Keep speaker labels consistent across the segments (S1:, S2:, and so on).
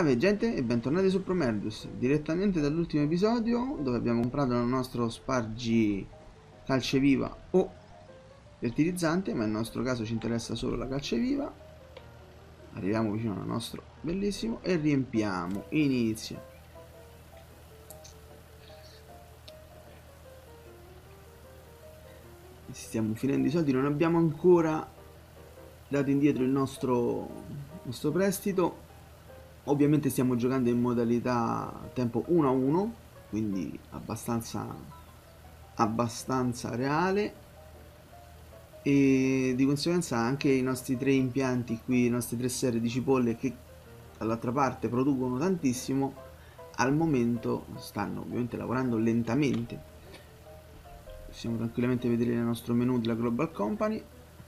S1: Salve gente e bentornati su Promerdus, direttamente dall'ultimo episodio dove abbiamo comprato il nostro Spargi calceviva o fertilizzante, ma nel nostro caso ci interessa solo la calceviva. Arriviamo vicino al nostro bellissimo e riempiamo, inizia. Stiamo finendo i soldi, non abbiamo ancora dato indietro il nostro prestito. Ovviamente stiamo giocando in modalità tempo 1 a 1, quindi abbastanza reale, e di conseguenza anche i nostri tre impianti qui, le nostre tre serie di cipolle che dall'altra parte producono tantissimo, al momento stanno ovviamente lavorando lentamente. Possiamo tranquillamente vedere nel nostro menu della Global Company.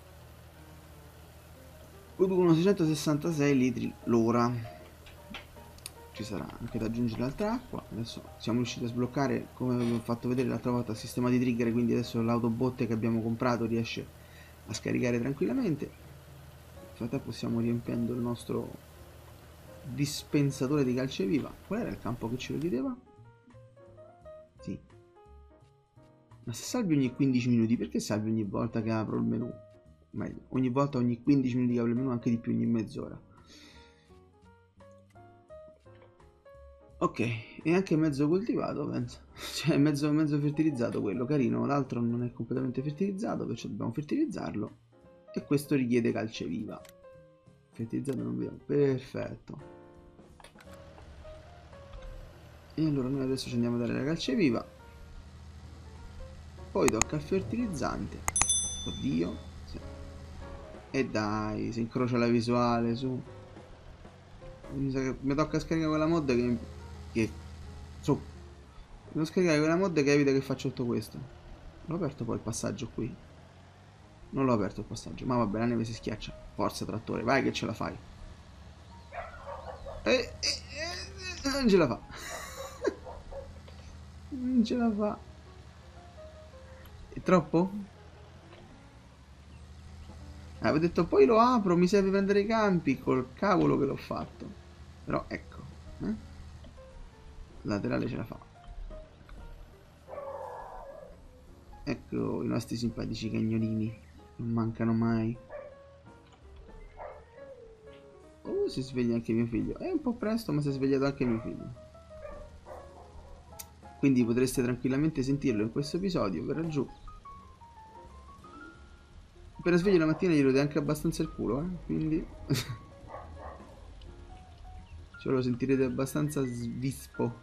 S1: Producono 666 litri l'ora. Ci sarà anche da aggiungere altra acqua. Adesso siamo riusciti a sbloccare, come vi ho fatto vedere l'altra volta, il sistema di trigger, quindi adesso l'autobotte che abbiamo comprato riesce a scaricare tranquillamente. Nel frattempo stiamo riempiendo il nostro dispensatore di calceviva. Qual era il campo che ce lo chiedeva? Sì. Ma se salvi ogni 15 minuti, perché salvi ogni volta che apro il menu? Meglio, ogni volta, ogni 15 minuti che apro il menu, anche di più, ogni mezz'ora. Ok, e anche mezzo coltivato, penso. Cioè, mezzo fertilizzato quello, carino. L'altro non è completamente fertilizzato, perciò dobbiamo fertilizzarlo. E questo richiede calceviva. Fertilizzato non vediamo. Perfetto. E allora noi adesso ci andiamo a dare la calceviva. Poi tocca il fertilizzante. Oddio. Sì. E dai, si incrocia la visuale, su. Mi tocca scaricare quella mod che su. Devo scaricare quella mod che evita che faccia tutto questo. L'ho aperto poi il passaggio qui. Non l'ho aperto il passaggio. Ma vabbè, la neve si schiaccia. Forza trattore, vai che ce la fai. Non ce la fa. Non ce la fa. È troppo? Avevo detto poi lo apro, mi serve prendere i campi. Col cavolo che l'ho fatto. Però ecco. Laterale ce la fa. Ecco i nostri simpatici cagnolini. Non mancano mai. Oh, si sveglia anche mio figlio. È un po' presto, ma si è svegliato anche mio figlio. Quindi potreste tranquillamente sentirlo in questo episodio. Verrà giù. Appena sveglio la mattina gli rode anche abbastanza il culo, quindi ce lo sentirete abbastanza svispo.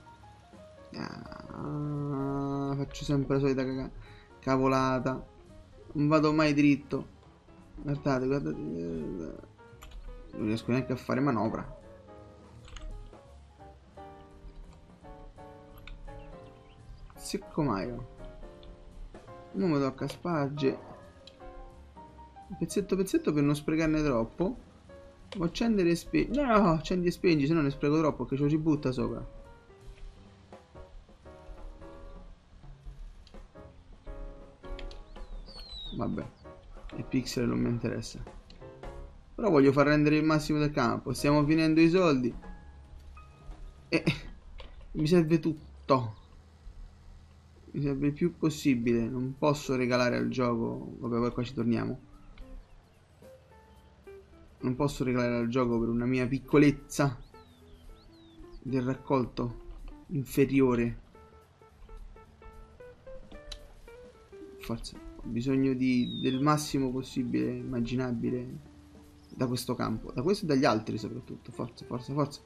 S1: Faccio sempre la solita cavolata. Non vado mai dritto. Guardate, guardate. Non riesco neanche a fare manovra. Seccomaio. Ora mi tocca spargere pezzetto per non sprecarne troppo. Devo accendere e spegnere. No, accendi e spegni, se no ne spreco troppo che ce lo ci butta sopra. Vabbè, il pixel non mi interessa. Però voglio far rendere il massimo del campo. Stiamo finendo i soldi. E mi serve tutto. Mi serve il più possibile. Non posso regalare al gioco. Vabbè, poi qua ci torniamo. Non posso regalare al gioco per una mia piccolezza del raccolto inferiore. Forza, ho bisogno del massimo possibile, immaginabile da questo campo, da questo e dagli altri soprattutto. Forza, forza, forza.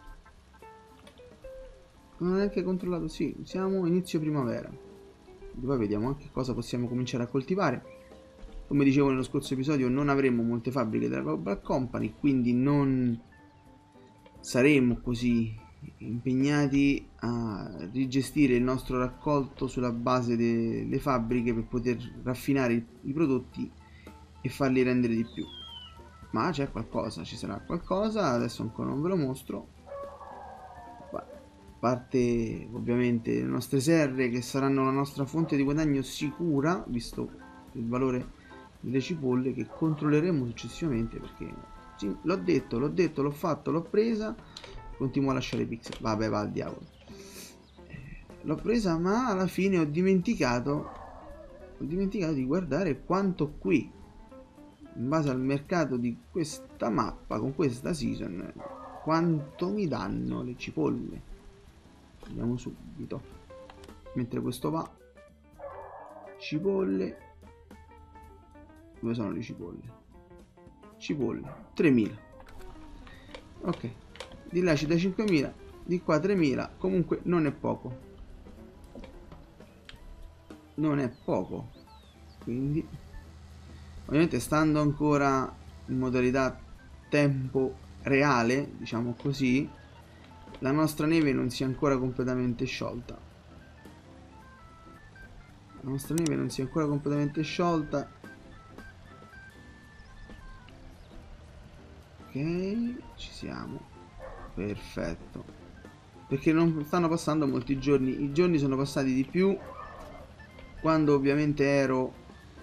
S1: Non ho neanche controllato, sì, siamo inizio primavera. Poi vediamo anche cosa possiamo cominciare a coltivare. Come dicevo nello scorso episodio, non avremo molte fabbriche della Global Company, quindi non saremo così impegnati a rigestire il nostro raccolto sulla base delle fabbriche per poter raffinare i prodotti e farli rendere di più. Ma c'è qualcosa, ci sarà qualcosa, adesso ancora non ve lo mostro. A parte ovviamente le nostre serre, che saranno la nostra fonte di guadagno sicura, visto il valore delle cipolle, che controlleremo successivamente, perché sì, l'ho detto, l'ho fatto, l'ho presa. continuo a lasciare i pixel. Vabbè, va al diavolo. L'ho presa, ma alla fine ho dimenticato di guardare quanto qui, in base al mercato di questa mappa, con questa season, quanto mi danno le cipolle. Andiamo subito. Mentre questo va. Cipolle. Dove sono le cipolle? Cipolle. 3000. Ok. Di là ci dà 5000. Di qua 3000. Comunque non è poco. Non è poco. Quindi ovviamente stando ancora in modalità tempo reale, diciamo così, la nostra neve non si è ancora completamente sciolta. La nostra neve non si è ancora completamente sciolta. Ok, ci siamo. Perfetto. Perché non stanno passando molti giorni. I giorni sono passati di più quando ovviamente ero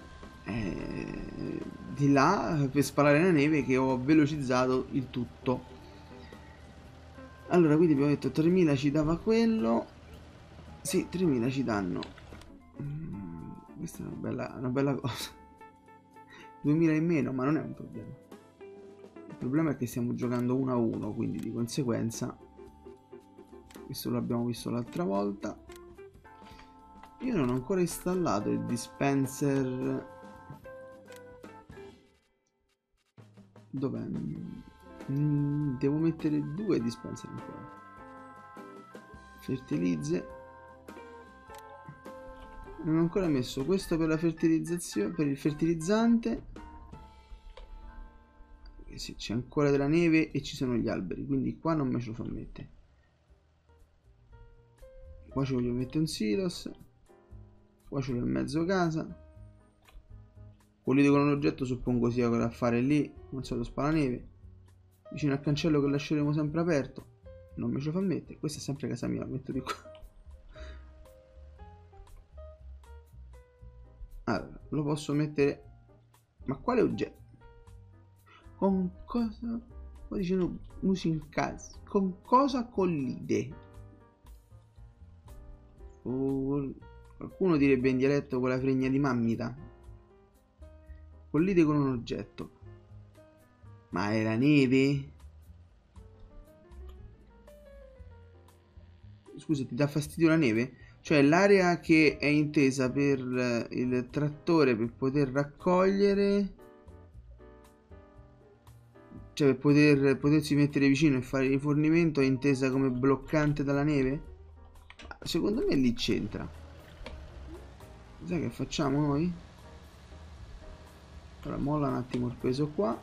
S1: di là per spalare la neve, che ho velocizzato il tutto. Allora, quindi abbiamo detto 3000 ci dava quello. Sì, 3000 ci danno. Questa è una bella cosa. 2000 in meno, ma non è un problema. Il problema è che stiamo giocando 1 a 1, quindi di conseguenza questo l'abbiamo visto l'altra volta. Io non ho ancora installato il dispenser. Dov'è? Devo mettere 2 dispenser ancora. Fertilizze. Non ho ancora messo questo per la fertilizzazione, per il fertilizzante. Sì, c'è ancora della neve e ci sono gli alberi, quindi qua non me ce lo fa mettere. Qua ci voglio mettere un silos. Qua ce l'ho in mezzo casa. Pulite con un oggetto suppongo sia quello da fare lì, non so, lo spalaneve. Vicino al cancello che lasceremo sempre aperto. Non me ce lo fa mettere. Questa è sempre casa mia, la metto di qua. Allora, lo posso mettere. Ma quale oggetto? Con cosa? Sto dicendo usi in casa. Con cosa collide? Qualcuno direbbe in dialetto con la fregna di mammita. Collide con un oggetto. Ma è la neve? Scusa, ti dà fastidio la neve? Cioè l'area che è intesa per il trattore per poter raccogliere, cioè per potersi mettere vicino e fare rifornimento, è intesa come bloccante dalla neve? Secondo me lì c'entra. Sai che facciamo noi? Allora molla un attimo il peso qua.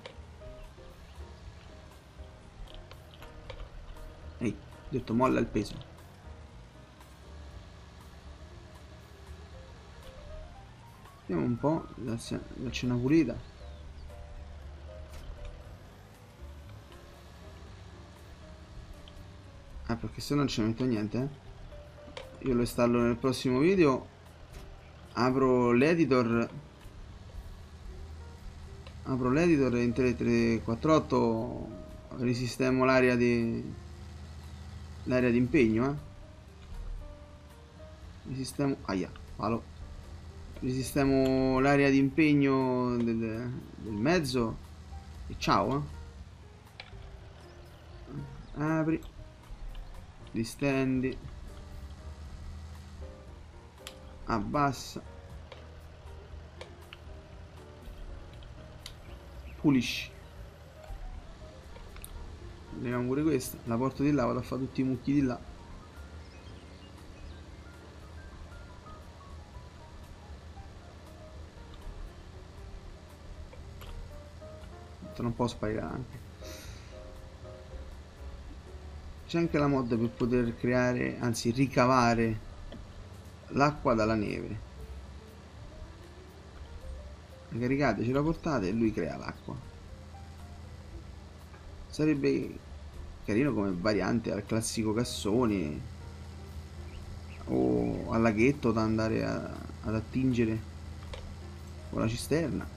S1: Ehi, ho detto molla il peso. Vediamo un po', darci una pulita. Ah, perché se no non ci metto niente, Io lo installo nel prossimo video. Apro l'editor e in 348 risistemo l'area di impegno, Risistemo. Aia, palo. Risistemo l'area di impegno del mezzo. E ciao, Apri. Distendi. Abbassa. Pulisci. Leviamo pure questa. La porto di là, vado a fare tutti i mucchi di là. Non può sparire anche. C'è anche la mod per poter creare, anzi ricavare l'acqua dalla neve. La caricate, ce la portate e lui crea l'acqua. Sarebbe carino come variante al classico cassone o al laghetto da andare ad attingere con la cisterna.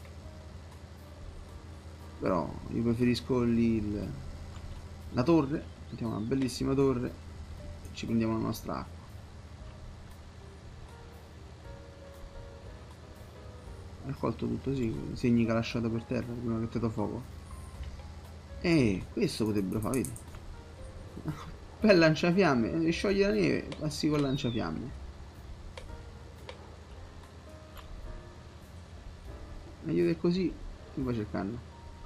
S1: Però io preferisco lì la torre mettiamo una bellissima torre e ci prendiamo la nostra acqua. Ha raccolto tutto, sì, i segni che ha lasciato per terra prima che te do fuoco. Questo potrebbero fare, vedi? Per lanciafiamme, scioglie la neve, passi con lanciafiamme. Meglio che così, ti va cercando.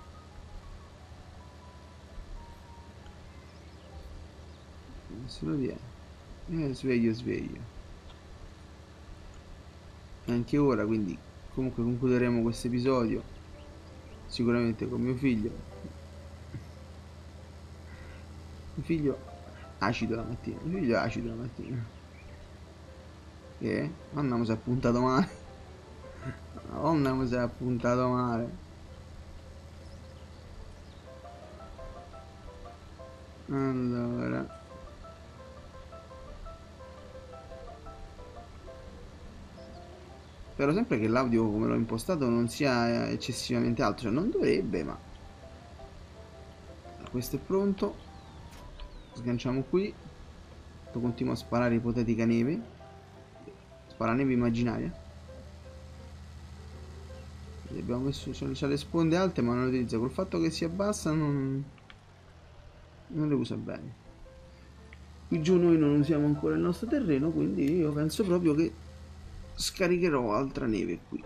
S1: Nessuno viene. Sveglio, sveglio. E anche ora, quindi comunque concluderemo questo episodio sicuramente con mio figlio. Mio figlio acido la mattina. Mio figlio è acido la mattina. Che? Madonna, mi si è appuntato male. Madonna, mi si è appuntato male. Allora, spero sempre che l'audio come l'ho impostato non sia eccessivamente alto, cioè non dovrebbe, ma questo è pronto. Sganciamo qui. Continuo a sparare ipotetica neve. Spara neve immaginaria. Abbiamo messo, c'ha le sponde alte ma non le utilizza. Col fatto che si abbassa non le usa bene. Qui giù noi non usiamo ancora il nostro terreno, quindi io penso proprio che scaricherò altra neve qui.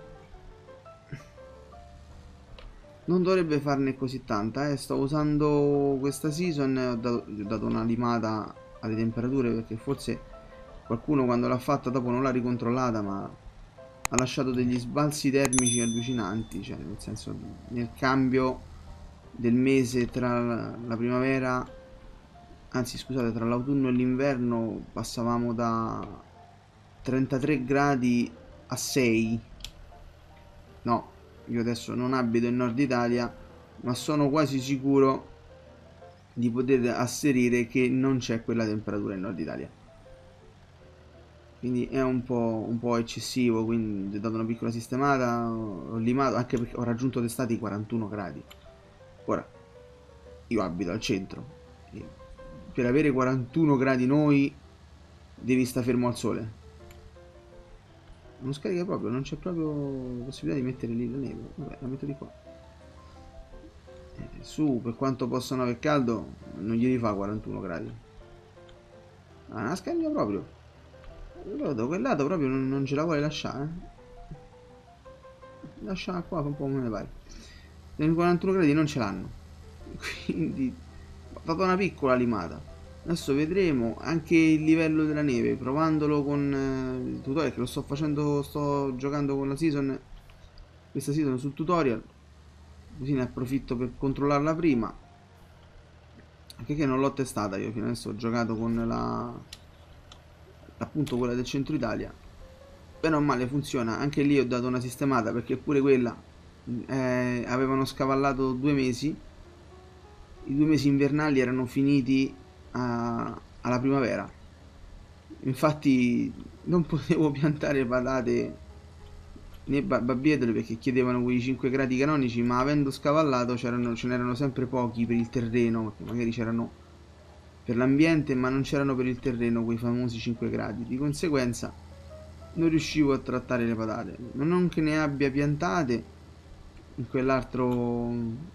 S1: Non dovrebbe farne così tanta, sto usando questa season e ho dato una limata alle temperature perché forse qualcuno quando l'ha fatta dopo non l'ha ricontrollata, ma ha lasciato degli sbalzi termici allucinanti, cioè nel senso nel cambio del mese tra la primavera, anzi scusate, tra l'autunno e l'inverno passavamo da 33 gradi a 6. No, io adesso non abito in Nord Italia, ma sono quasi sicuro di poter asserire che non c'è quella temperatura in Nord Italia. Quindi è un po' eccessivo, quindi ho dato una piccola sistemata, ho limato, anche perché ho raggiunto d'estate i 41 gradi. Ora, io abito al centro, e per avere 41 gradi noi devi stare fermo al sole. Non scarica proprio, non c'è proprio possibilità di mettere lì la neve. Vabbè, la metto di qua. Su, per quanto possano aver caldo, non gli fa 41 gradi. Ah, non scambia proprio. Da quel lato proprio non ce la vuole lasciare. Lascia qua un po' come ne pare. I 41 gradi non ce l'hanno. Quindi ho dato una piccola limata. Adesso vedremo anche il livello della neve, provandolo con il tutorial che lo sto facendo, sto giocando con la season, questa season sul tutorial, così ne approfitto per controllarla prima, anche che non l'ho testata io, fino adesso ho giocato con appunto quella del centro Italia, bene o male funziona, anche lì ho dato una sistemata perché pure quella avevano scavallato 2 mesi, i 2 mesi invernali erano finiti alla primavera, infatti non potevo piantare patate né babbietole perché chiedevano quei 5 gradi canonici, ma avendo scavallato ce n'erano sempre pochi per il terreno, perché magari c'erano per l'ambiente ma non c'erano per il terreno quei famosi 5 gradi, di conseguenza non riuscivo a trattare le patate, non che ne abbia piantate in quell'altro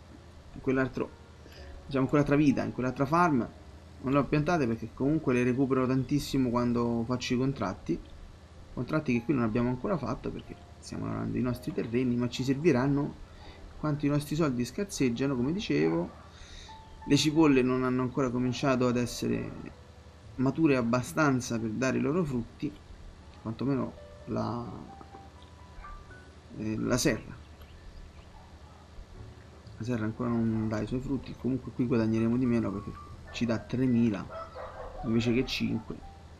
S1: diciamo in quell'altra vita, in quell'altra farm non le ho piantate perché comunque le recupero tantissimo quando faccio i contratti che qui non abbiamo ancora fatto perché stiamo lavorando i nostri terreni, ma ci serviranno quanto i nostri soldi scarseggiano, come dicevo. Le cipolle non hanno ancora cominciato ad essere mature abbastanza per dare i loro frutti, quantomeno la serra. La serra ancora non dà i suoi frutti, comunque qui guadagneremo di meno perché ci dà 3000 invece che 5.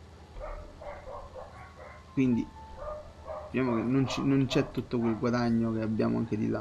S1: Quindi vediamo che non c'è tutto quel guadagno che abbiamo anche di là.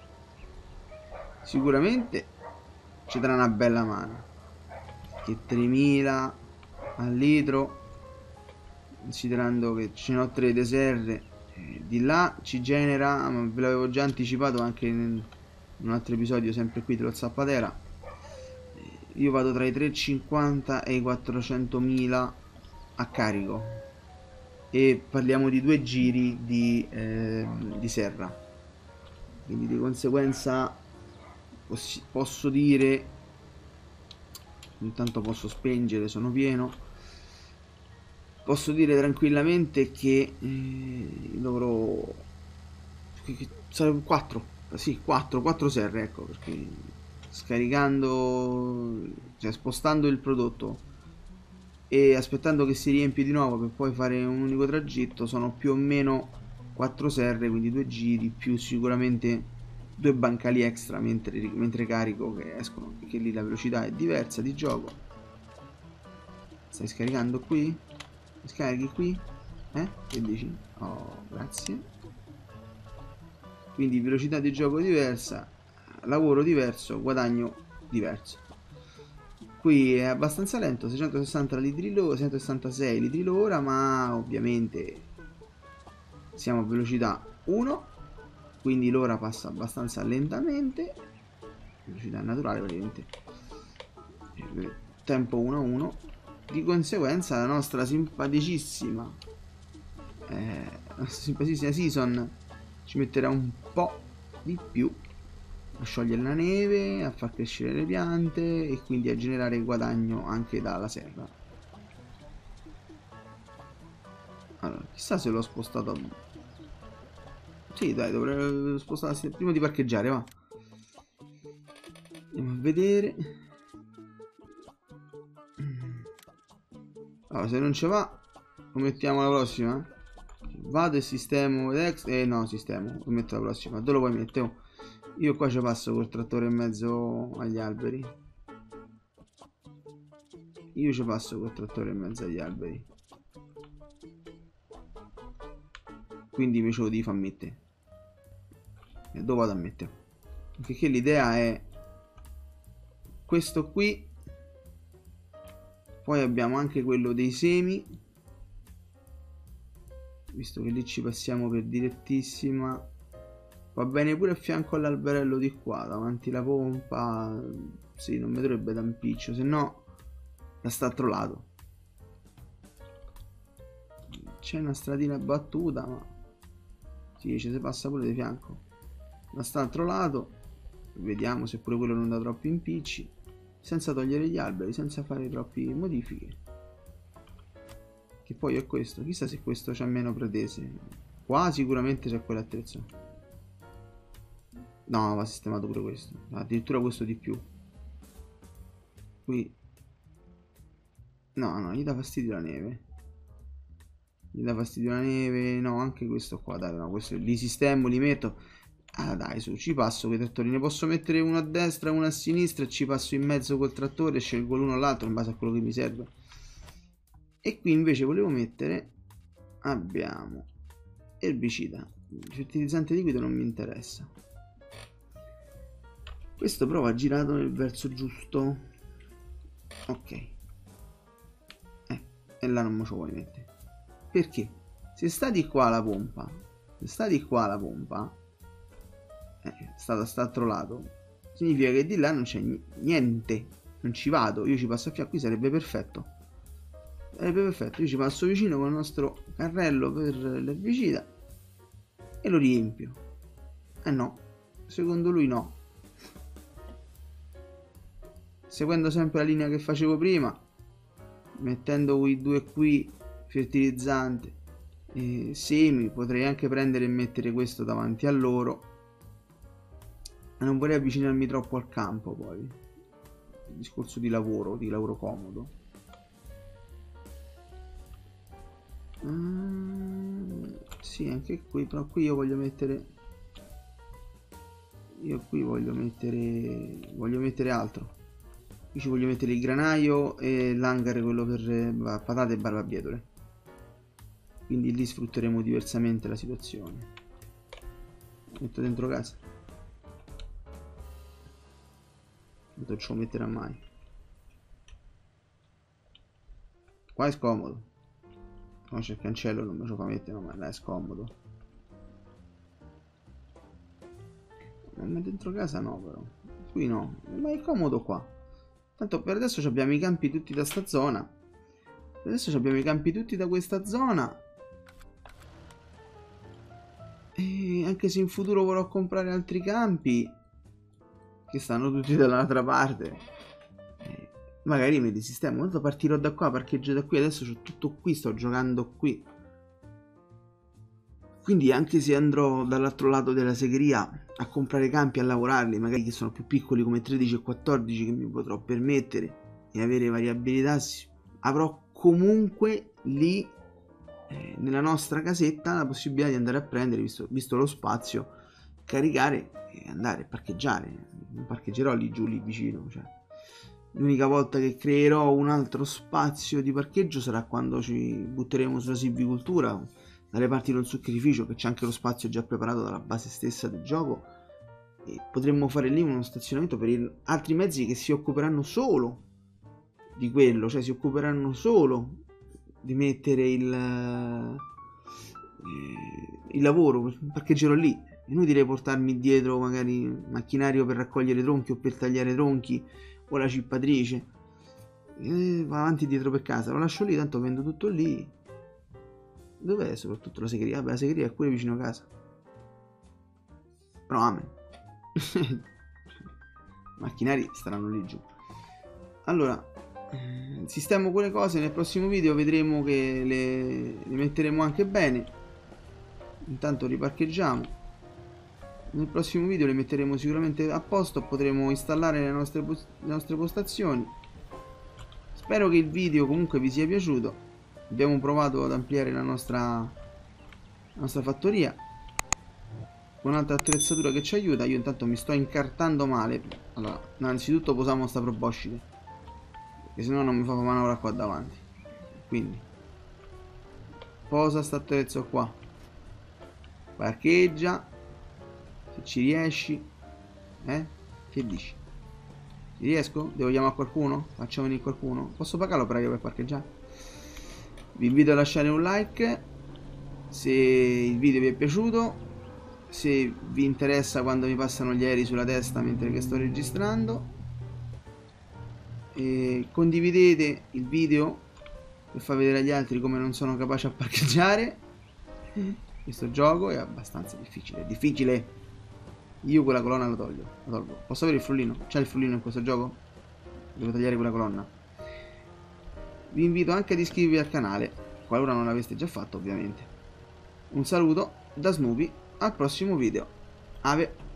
S1: Sicuramente ci darà una bella mano, che 3000 al litro, considerando che ce ne ho 3 deserre, di là ci genera, ve l'avevo già anticipato anche in un altro episodio sempre qui dello Zappatera, io vado tra i 350 e i 400.000 a carico, e parliamo di 2 giri di serra, quindi di conseguenza posso dire, intanto posso spengere, sono pieno, posso dire tranquillamente che dovrò, sarebbe 4, sì, 4 serre, ecco, perché scaricando, cioè spostando il prodotto e aspettando che si riempie di nuovo per poi fare un unico tragitto, sono più o meno 4 serre, quindi 2 giri più sicuramente 2 bancali extra mentre carico, che escono, perché lì la velocità è diversa di gioco. Stai scaricando qui? Scarichi qui? Che dici? Oh, grazie. Quindi velocità di gioco diversa, lavoro diverso, guadagno diverso. Qui è abbastanza lento, 660 litri l'ora, 166 litri l'ora, ma ovviamente siamo a velocità 1, quindi l'ora passa abbastanza lentamente, velocità naturale praticamente, tempo 1 a 1. Di conseguenza la nostra simpaticissima season ci metterà un po' di più a sciogliere la neve, a far crescere le piante e quindi a generare guadagno anche dalla serra. Allora, chissà se l'ho spostato. Sì, dai, dovrei spostarsi prima di parcheggiare, va. Andiamo a vedere. Allora, se non ce va, lo mettiamo alla prossima. Vado e sistemo no, sistemo, lo metto alla prossima. Dove lo vuoi mettere? Oh. Io qua ci passo col trattore in mezzo agli alberi. Io ci passo col trattore in mezzo agli alberi. Quindi mi ce lo devi far mettere. E dove vado a mettere? Perché l'idea è questo qui. Poi abbiamo anche quello dei semi, visto che lì ci passiamo per direttissima. Va bene pure a fianco all'alberello di qua, davanti la pompa. Sì, non mi dovrebbe da impiccio, se no da st'altro lato. C'è una stradina battuta, ma sì, ci si passa pure di fianco. Da st'altro lato, vediamo se pure quello non dà troppi impicci, senza togliere gli alberi, senza fare troppe modifiche. Che poi è questo, chissà se questo c'ha meno pretese. Qua sicuramente c'è quell'attrezzo. No, va sistemato pure questo, addirittura questo di più. Qui no, no, gli dà fastidio la neve. Gli dà fastidio la neve. No, anche questo qua, dai, no, questo li sistemo, li metto. Ah, dai, su, ci passo con i trattori. Ne posso mettere uno a destra, uno a sinistra, e ci passo in mezzo col trattore e scelgo l'uno o l'altro in base a quello che mi serve. E qui invece volevo mettere, abbiamo erbicida. Il fertilizzante liquido non mi interessa. Questo però va girato nel verso giusto. Ok. E là non me ce lo vuoi mettere. Perché? Se sta di qua la pompa, se sta di qua la pompa, sta da st'altro lato, significa che di là non c'è niente. Non ci vado, io ci passo a fianco, qui sarebbe perfetto. Sarebbe perfetto, io ci passo vicino con il nostro carrello per l'erbicida e lo riempio. No, secondo lui no. Seguendo sempre la linea che facevo prima, mettendo quei due qui, fertilizzante e semi, potrei anche prendere e mettere questo davanti a loro, ma non vorrei avvicinarmi troppo al campo. Poi il discorso di lavoro comodo. Sì, anche qui, però qui io voglio mettere, voglio mettere altro. Qui ci voglio mettere il granaio e l'hangar, quello per patate e barbabietole. Quindi lì sfrutteremo diversamente la situazione. Metto dentro casa. Non ce lo metterà mai. Qua è scomodo. No, c'è il cancello, non me lo fa mettere, ma là è scomodo. Ma dentro casa no, però. Qui no, ma è comodo qua. Tanto per adesso abbiamo i campi tutti da sta zona. Per adesso abbiamo i campi tutti da questa zona. E anche se in futuro vorrò comprare altri campi, che stanno tutti dall'altra parte, magari mi risistemo. Tanto partirò da qua, parcheggio da qui. Adesso c'ho tutto qui, sto giocando qui. Quindi anche se andrò dall'altro lato della segheria a comprare campi, a lavorarli, magari che sono più piccoli come 13 e 14, che mi potrò permettere di avere variabilità, avrò comunque lì nella nostra casetta la possibilità di andare a prendere, visto lo spazio, caricare e andare a parcheggiare. Non parcheggerò lì giù, lì vicino, cioè. L'unica volta che creerò un altro spazio di parcheggio sarà quando ci butteremo sulla silvicoltura, dalle parti del succherificio, che c'è anche lo spazio già preparato dalla base stessa del gioco, e potremmo fare lì uno stazionamento per altri mezzi che si occuperanno solo di quello, cioè si occuperanno solo di mettere il lavoro. Parcheggerò lì. Inutile portarmi dietro magari macchinario per raccogliere tronchi o per tagliare tronchi o la cippatrice. Va avanti e dietro per casa, lo lascio lì, tanto vendo tutto lì. Dov'è soprattutto la segheria? Vabbè, la segheria è pure vicino a casa. Però amen. Macchinari staranno lì giù. Allora, sistemo quelle cose. Nel prossimo video vedremo che le metteremo anche bene. Intanto riparcheggiamo. Nel prossimo video le metteremo sicuramente a posto. Potremo installare le nostre postazioni. Spero che il video comunque vi sia piaciuto. Abbiamo provato ad ampliare la nostra fattoria con un'altra attrezzatura che ci aiuta. Io intanto mi sto incartando male. Allora, innanzitutto posiamo sta proboscide, perché sennò non mi fa manovra qua davanti. Quindi posa sta attrezzo qua, parcheggia se ci riesci. Che dici? Ci riesco? Devo chiamare qualcuno? Facciamo venire qualcuno? Posso pagarlo per parcheggiare? Vi invito a lasciare un like se il video vi è piaciuto, se vi interessa quando mi passano gli aerei sulla testa mentre che sto registrando, e condividete il video per far vedere agli altri come non sono capace a parcheggiare. Questo gioco è abbastanza difficile, Io quella colonna la tolgo. Posso avere il frullino? C'è il frullino in questo gioco? Devo tagliare quella colonna. Vi invito anche ad iscrivervi al canale, qualora non l'aveste già fatto ovviamente. Un saluto da Snoopy, al prossimo video. Ave.